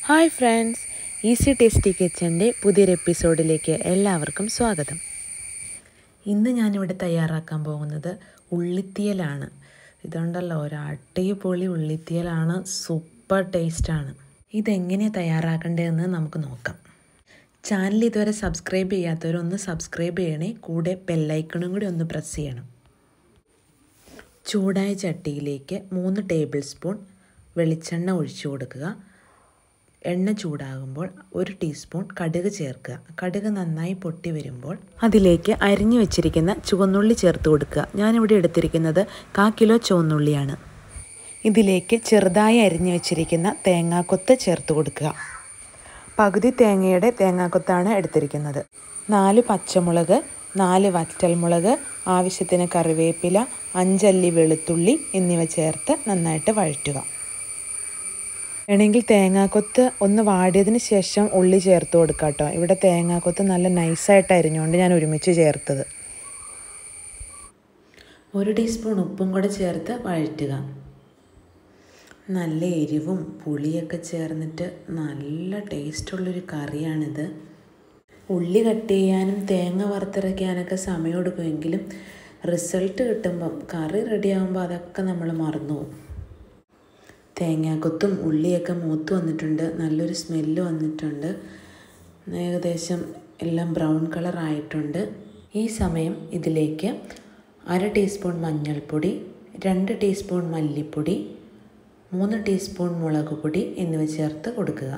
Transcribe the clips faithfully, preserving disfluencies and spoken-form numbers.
Hi friends, easy tasty കിച്ചൻ്റെ പുതിയൊരു എപ്പിസോഡിലേക്ക് എല്ലാവർക്കും സ്വാഗതം. ഇന്ന് ഞാനിവിടെ തയ്യാറാക്കാൻ പോകുന്നത് ഉള്ളിത്തീയലാണ്. ഇതുണ്ടല്ലോ, ഒരു അടിപൊളി ഉള്ളിത്തീയലാണ്, സൂപ്പർ ടേസ്റ്റാണ്. ഇതെങ്ങനെയാണ് തയ്യാറാക്കേണ്ടതെന്ന് നമുക്ക് നോക്കാം. ചാനൽ ഇതുവരെ സബ്സ്ക്രൈബ് ചെയ്യാത്തവരൊന്ന് സബ്സ്ക്രൈബ് ചെയ്യണേ, കൂടെ ബെല്ലൈക്കണും കൂടി ഒന്ന് പ്രസ് ചെയ്യണം. ചൂടായ ചട്ടിയിലേക്ക് മൂന്ന് ടേബിൾ സ്പൂൺ വെളിച്ചെണ്ണ ഒഴിച്ചു കൊടുക്കുക. എണ്ണ ചൂടാകുമ്പോൾ ഒരു ടീസ്പൂൺ കടുക് ചേർക്കുക. കടുക് നന്നായി പൊട്ടി വരുമ്പോൾ അതിലേക്ക് അരിഞ്ഞു വെച്ചിരിക്കുന്ന ചുവന്നുള്ളി ചേർത്ത് കൊടുക്കുക. ഞാനിവിടെ എടുത്തിരിക്കുന്നത് കാ കിലോ ചുവന്നുള്ളിയാണ്. ഇതിലേക്ക് ചെറുതായി അരിഞ്ഞു വെച്ചിരിക്കുന്ന തേങ്ങാക്കൊത്ത് ചേർത്ത് കൊടുക്കുക. പകുതി തേങ്ങയുടെ തേങ്ങാക്കൊത്താണ് എടുത്തിരിക്കുന്നത്. നാല് പച്ചമുളക്, നാല് വറ്റൽമുളക്, ആവശ്യത്തിന് കറിവേപ്പില, അഞ്ചല്ലി വെളുത്തുള്ളി എന്നിവ ചേർത്ത് നന്നായിട്ട് വഴറ്റുക. വേണമെങ്കിൽ തേങ്ങാക്കൊത്ത് ഒന്ന് വാടിയതിന് ശേഷം ഉള്ളി ചേർത്ത് കൊടുക്കുക കേട്ടോ. ഇവിടെ തേങ്ങാക്കൊത്ത് നല്ല നൈസായിട്ട് അരിഞ്ഞുകൊണ്ട് ഞാൻ ഒരുമിച്ച് ചേർത്തത്. ഒരു ടീസ്പൂൺ ഉപ്പും കൂടെ ചേർത്ത് വഴറ്റുക. നല്ല എരിവും പുളിയൊക്കെ ചേർന്നിട്ട് നല്ല ടേസ്റ്റുള്ളൊരു കറിയാണിത്. ഉള്ളി കട്ട് ചെയ്യാനും തേങ്ങ വറുത്തരയ്ക്കാനൊക്കെ സമയമെടുക്കുമെങ്കിലും റിസൾട്ട് കിട്ടുമ്പം കറി റെഡിയാകുമ്പോൾ അതൊക്കെ നമ്മൾ മറന്നു പോകും. തേങ്ങാക്കൊത്തും ഉള്ളിയൊക്കെ മൂത്ത് വന്നിട്ടുണ്ട്, നല്ലൊരു സ്മെല്ല് വന്നിട്ടുണ്ട്. ഏകദേശം എല്ലാം ബ്രൗൺ കളർ ആയിട്ടുണ്ട്. ഈ സമയം ഇതിലേക്ക് അര ടീസ്പൂൺ മഞ്ഞൾപ്പൊടി, രണ്ട് ടീസ്പൂൺ മല്ലിപ്പൊടി, മൂന്ന് ടീസ്പൂൺ മുളക് പൊടി എന്നിവ ചേർത്ത് കൊടുക്കുക.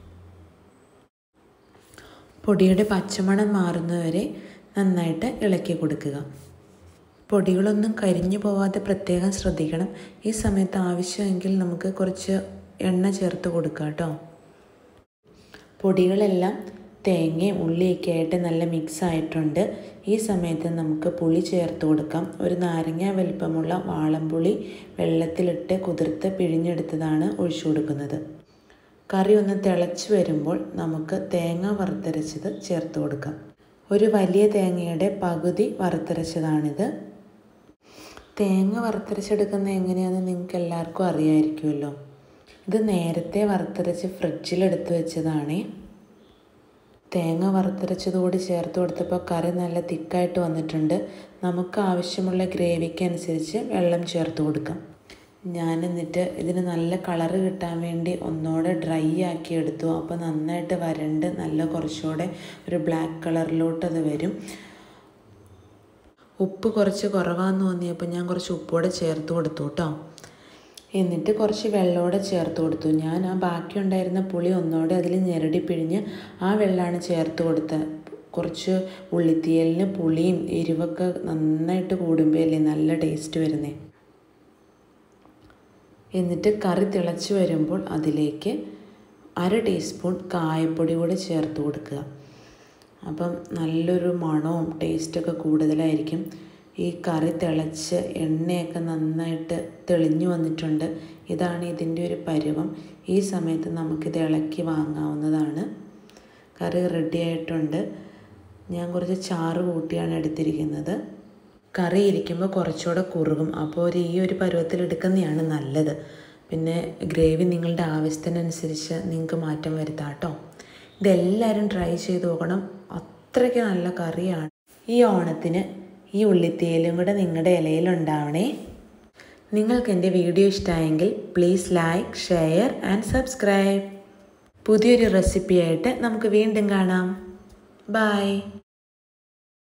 പൊടിയുടെ പച്ചമണം മാറുന്നവരെ നന്നായിട്ട് ഇളക്കി കൊടുക്കുക. പൊടികളൊന്നും കരിഞ്ഞു പോവാതെ പ്രത്യേകം ശ്രദ്ധിക്കണം. ഈ സമയത്ത് ആവശ്യമെങ്കിൽ നമുക്ക് കുറച്ച് എണ്ണ ചേർത്ത് കൊടുക്കാം കേട്ടോ. പൊടികളെല്ലാം തേങ്ങയും ഉള്ളിയൊക്കെ ആയിട്ട് നല്ല മിക്സ് ആയിട്ടുണ്ട്. ഈ സമയത്ത് നമുക്ക് പുളി ചേർത്ത് കൊടുക്കാം. ഒരു നാരങ്ങ വലിപ്പമുള്ള വാളംപുളി വെള്ളത്തിലിട്ട് കുതിർത്ത് പിഴിഞ്ഞെടുത്തതാണ് ഒഴിച്ചു കൊടുക്കുന്നത്. കറി ഒന്ന് തിളച്ച് വരുമ്പോൾ നമുക്ക് തേങ്ങ വറുത്തരച്ചത് ചേർത്ത് കൊടുക്കാം. ഒരു വലിയ തേങ്ങയുടെ പകുതി വറുത്തരച്ചതാണിത്. തേങ്ങ വറുത്തരച്ചെടുക്കുന്നത് എങ്ങനെയാണെന്ന് നിങ്ങൾക്ക് എല്ലാവർക്കും അറിയാമായിരിക്കുമല്ലോ. ഇത് നേരത്തെ വറുത്തരച്ച് ഫ്രിഡ്ജിലെടുത്ത് വെച്ചതാണ്. തേങ്ങ വറുത്തരച്ചതുകൂടി ചേർത്ത് കൊടുത്തപ്പോൾ കറി നല്ല തിക്കായിട്ട് വന്നിട്ടുണ്ട്. നമുക്ക് ആവശ്യമുള്ള ഗ്രേവിക്ക് അനുസരിച്ച് വെള്ളം ചേർത്ത് കൊടുക്കാം. ഞാൻ എന്നിട്ട് ഇതിന് നല്ല കളറ് കിട്ടാൻ വേണ്ടി ഒന്നുകൂടെ ഡ്രൈ ആക്കി എടുത്തു. അപ്പോൾ നന്നായിട്ട് വരണ്ട് നല്ല കുറച്ചുകൂടെ ഒരു ബ്ലാക്ക് കളറിലോട്ട് അത് വരും. ഉപ്പ് കുറച്ച് കുറവാന്ന് തോന്നിയപ്പോൾ ഞാൻ കുറച്ച് ഉപ്പോടെ ചേർത്ത് കൊടുത്തു കേട്ടോ. എന്നിട്ട് കുറച്ച് വെള്ളമോടെ ചേർത്ത് കൊടുത്തു. ഞാൻ ആ ബാക്കി ഉണ്ടായിരുന്ന പുളി ഒന്നുകൂടെ അതിൽ ഞെരടി പിഴിഞ്ഞ് ആ വെള്ളമാണ് ചേർത്ത് കൊടുത്തത്. കുറച്ച് ഉള്ളിത്തീയലിന് പുളിയും എരിവൊക്കെ നന്നായിട്ട് കൂടുമ്പോഴല്ലേ നല്ല ടേസ്റ്റ് വരുന്നേ. എന്നിട്ട് കറി തിളച്ച് വരുമ്പോൾ അതിലേക്ക് അര ടീസ്പൂൺ കായപ്പൊടി കൂടെ ചേർത്ത് കൊടുക്കുക. അപ്പം നല്ലൊരു മണവും ടേസ്റ്റൊക്കെ കൂടുതലായിരിക്കും. ഈ കറി തിളച്ച് എണ്ണയൊക്കെ നന്നായിട്ട് തെളിഞ്ഞു വന്നിട്ടുണ്ട്. ഇതാണ് ഇതിൻ്റെ ഒരു പരുവം. ഈ സമയത്ത് നമുക്കിത് ഇളക്കി വാങ്ങാവുന്നതാണ്. കറി റെഡി ആയിട്ടുണ്ട്. ഞാൻ കുറച്ച് ചാറ് കൂട്ടിയാണ് എടുത്തിരിക്കുന്നത്. കറി ഇരിക്കുമ്പോൾ കുറച്ചുകൂടെ കുറുകും. അപ്പോൾ ഒരു ഈ ഒരു പരുവത്തിൽ എടുക്കുന്നതാണ് നല്ലത്. പിന്നെ ഗ്രേവി നിങ്ങളുടെ ആവശ്യത്തിനനുസരിച്ച് നിങ്ങൾക്ക് മാറ്റം വരുത്താം കേട്ടോ. ഇതെല്ലാവരും ട്രൈ ചെയ്ത് നോക്കണം. അത്രയ്ക്ക് നല്ല കറിയാണ്. ഈ ഓണത്തിന് ഈ ഉള്ളിത്തീയലും കൂടെ നിങ്ങളുടെ ഇലയിലുണ്ടാവണേ. നിങ്ങൾക്ക് എൻ്റെ വീഡിയോ ഇഷ്ടമായെങ്കിൽ please like, share and subscribe. പുതിയൊരു റെസിപ്പിയായിട്ട് നമുക്ക് വീണ്ടും കാണാം. ബൈ.